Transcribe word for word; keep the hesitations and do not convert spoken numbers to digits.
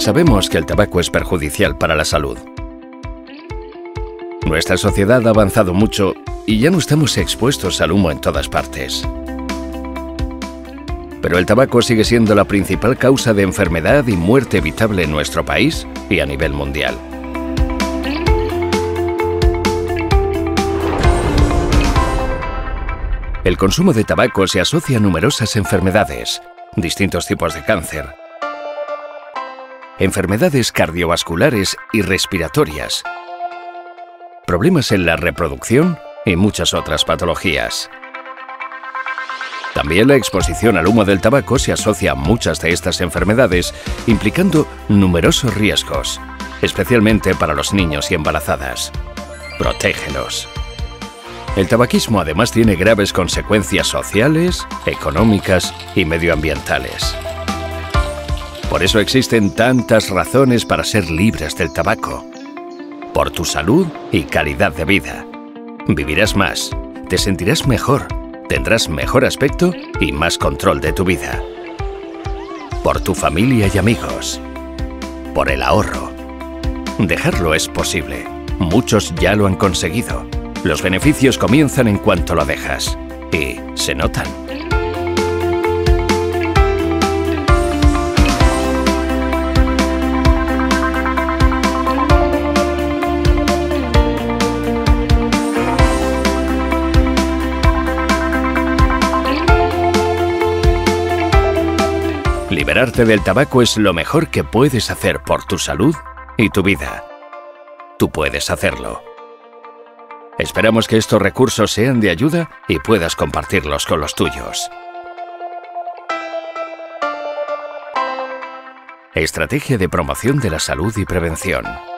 Sabemos que el tabaco es perjudicial para la salud. Nuestra sociedad ha avanzado mucho y ya no estamos expuestos al humo en todas partes. Pero el tabaco sigue siendo la principal causa de enfermedad y muerte evitable en nuestro país y a nivel mundial. El consumo de tabaco se asocia a numerosas enfermedades, distintos tipos de cáncer, enfermedades cardiovasculares y respiratorias, problemas en la reproducción y muchas otras patologías. También la exposición al humo del tabaco se asocia a muchas de estas enfermedades, implicando numerosos riesgos, especialmente para los niños y embarazadas. Protégelos. El tabaquismo además tiene graves consecuencias sociales, económicas y medioambientales. Por eso existen tantas razones para ser libres del tabaco. Por tu salud y calidad de vida. Vivirás más, te sentirás mejor, tendrás mejor aspecto y más control de tu vida. Por tu familia y amigos. Por el ahorro. Dejarlo es posible. Muchos ya lo han conseguido. Los beneficios comienzan en cuanto lo dejas. Y se notan. Liberarte del tabaco es lo mejor que puedes hacer por tu salud y tu vida. Tú puedes hacerlo. Esperamos que estos recursos sean de ayuda y puedas compartirlos con los tuyos. Estrategia de promoción de la salud y prevención.